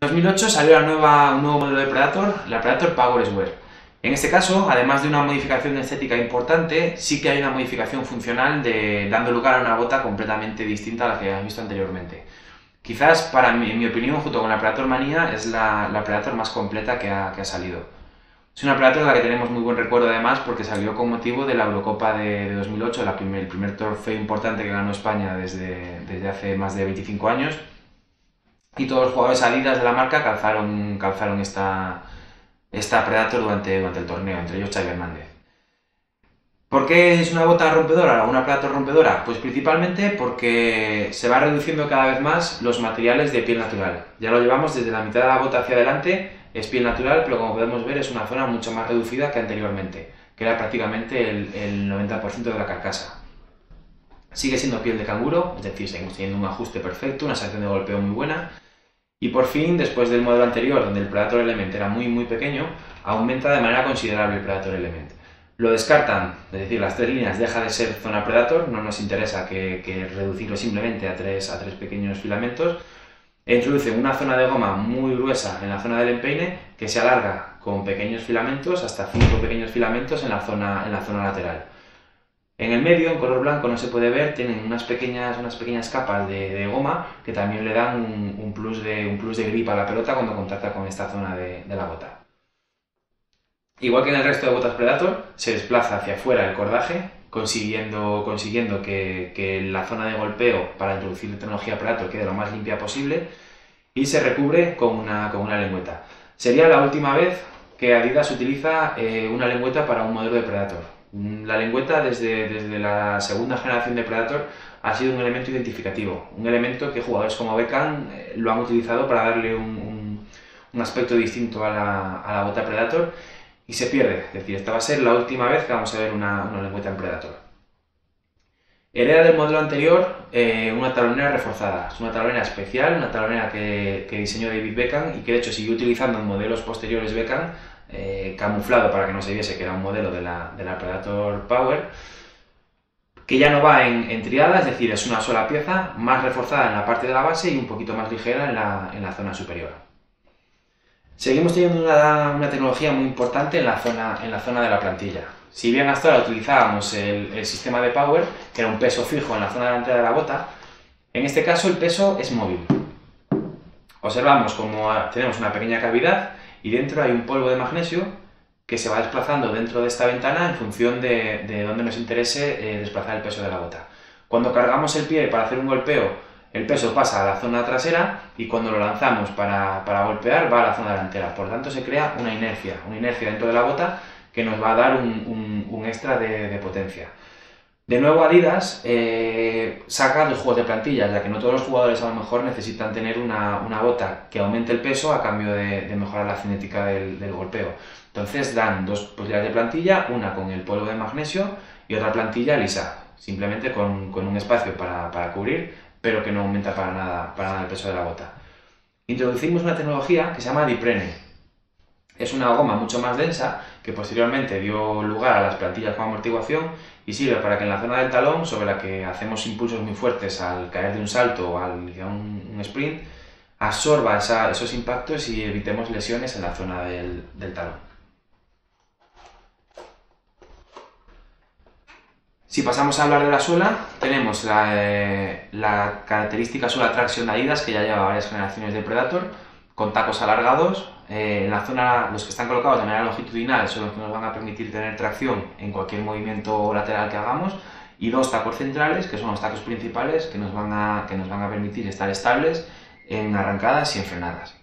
En 2008 salió un nuevo modelo de Predator, la Predator PowerSwear. En este caso, además de una modificación estética importante, sí que hay una modificación funcional dando lugar a una bota completamente distinta a la que habíamos visto anteriormente. Quizás, en mi opinión, junto con la Predator Mania, es la Predator más completa que ha salido. Es una Predator de la que tenemos muy buen recuerdo además porque salió con motivo de la Eurocopa de 2008, el primer trofeo importante que ganó España desde hace más de 25 años. Y todos los jugadores Adidas de la marca calzaron esta Predator durante el torneo, entre ellos Xavi Hernández. ¿Por qué es una bota rompedora o una Predator rompedora? Pues principalmente porque se va reduciendo cada vez más los materiales de piel natural. Ya lo llevamos desde la mitad de la bota hacia adelante, es piel natural, pero como podemos ver es una zona mucho más reducida que anteriormente, que era prácticamente el 90% de la carcasa. Sigue siendo piel de canguro, es decir, seguimos teniendo un ajuste perfecto, una sensación de golpeo muy buena. Y por fin, después del modelo anterior, donde el Predator Element era muy pequeño, aumenta de manera considerable el Predator Element. Lo descartan, es decir, las tres líneas deja de ser zona Predator, no nos interesa que reducirlo simplemente a tres pequeños filamentos, e introducen una zona de goma muy gruesa en la zona del empeine que se alarga con pequeños filamentos, hasta 5 pequeños filamentos en la zona lateral. En el medio, en color blanco, no se puede ver, tienen unas pequeñas capas de goma que también le dan un plus de grip a la pelota cuando contacta con esta zona de la bota. Igual que en el resto de botas Predator, se desplaza hacia afuera el cordaje, consiguiendo que la zona de golpeo para introducir tecnología Predator quede lo más limpia posible y se recubre con una lengüeta. Sería la última vez que Adidas utiliza una lengüeta para un modelo de Predator. La lengüeta desde la segunda generación de Predator ha sido un elemento identificativo, un elemento que jugadores como Beckham lo han utilizado para darle un aspecto distinto a la bota Predator y se pierde, es decir, esta va a ser la última vez que vamos a ver una lengüeta en Predator. Hereda del modelo anterior una talonera reforzada, es una talonera especial, una talonera que diseñó David Beckham y que de hecho siguió utilizando en modelos posteriores Beckham, camuflado para que no se viese que era un modelo de la Predator Power, que ya no va en triada, es decir, es una sola pieza, más reforzada en la parte de la base y un poquito más ligera en la zona superior. Seguimos teniendo una tecnología muy importante en la zona de la plantilla. Si bien hasta ahora utilizábamos el sistema de Power, que era un peso fijo en la zona delantera de la bota, en este caso el peso es móvil. Observamos como tenemos una pequeña cavidad y dentro hay un polvo de magnesio que se va desplazando dentro de esta ventana en función de dónde nos interese desplazar el peso de la bota. Cuando cargamos el pie para hacer un golpeo, el peso pasa a la zona trasera y cuando lo lanzamos para golpear va a la zona delantera. Por lo tanto se crea una inercia dentro de la bota que nos va a dar un extra de potencia. De nuevo Adidas saca los juegos de plantillas, ya que no todos los jugadores a lo mejor necesitan tener una bota que aumente el peso a cambio de mejorar la cinética del golpeo. Entonces dan dos posibilidades de plantilla, una con el polvo de magnesio y otra plantilla lisa, simplemente con un espacio para cubrir, pero que no aumenta para nada el peso de la bota. Introducimos una tecnología que se llama Diprene. Es una goma mucho más densa que posteriormente dio lugar a las plantillas con amortiguación y sirve para que en la zona del talón, sobre la que hacemos impulsos muy fuertes al caer de un salto o al iniciar un sprint, absorba esos impactos y evitemos lesiones en la zona del talón. Si pasamos a hablar de la suela, tenemos la característica suela Traction de Adidas, que ya lleva varias generaciones de Predator, con tacos alargados. En la zona, los que están colocados de manera longitudinal son los que nos van a permitir tener tracción en cualquier movimiento lateral que hagamos, y dos tacos centrales, que son los tacos principales, que nos van a permitir estar estables en arrancadas y en frenadas.